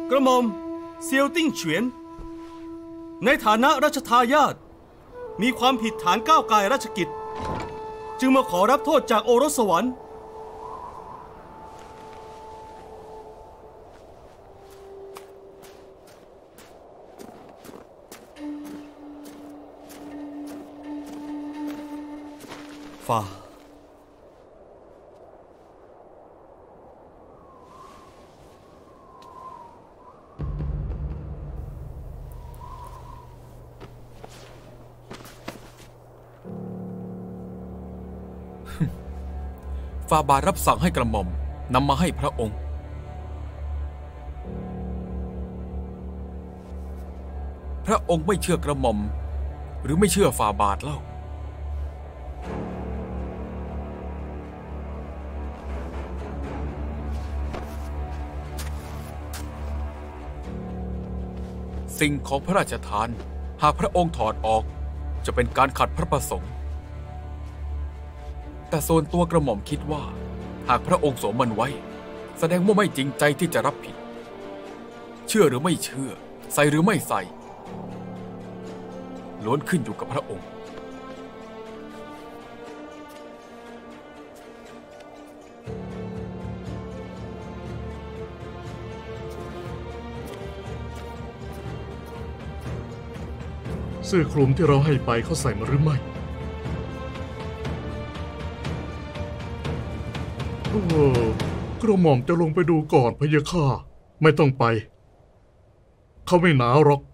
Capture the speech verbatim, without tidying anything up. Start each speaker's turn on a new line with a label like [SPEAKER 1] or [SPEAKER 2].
[SPEAKER 1] กระหม่อมเซียวติ้งเฉียนในฐานะรัชทายาทมีความผิดฐานก้าวไก่ราชกิจจึงมาขอรับโทษจากโอรสสวรรค์ฝ่า
[SPEAKER 2] ฝ่าบาทรับสั่งให้กระหม่อมนำมาให้พระองค์พระองค์ไม่เชื่อกระหม่อมหรือไม่เชื่อฝ่าบาทเล่าสิ่งของพระราชทานหากพระองค์ถอดออกจะเป็นการขัดพระประสงค์แต่ส่วนตัวกระหม่อมคิดว่าหากพระองค์สวมมันไว้แสดงว่าไม่จริงใจที่จะรับผิดเชื่อหรือไม่เชื่อใส่หรือไม่ใส่ล้วนขึ้นอยู่กับพระองค์
[SPEAKER 3] เสื้อคลุมที่เราให้ไปเขาใส่มาหรือไม่โอ้กระหม่อมจะลงไปดูก่อนพะยะค่ะไม่ต้องไปเขาไม่หนาวหรอก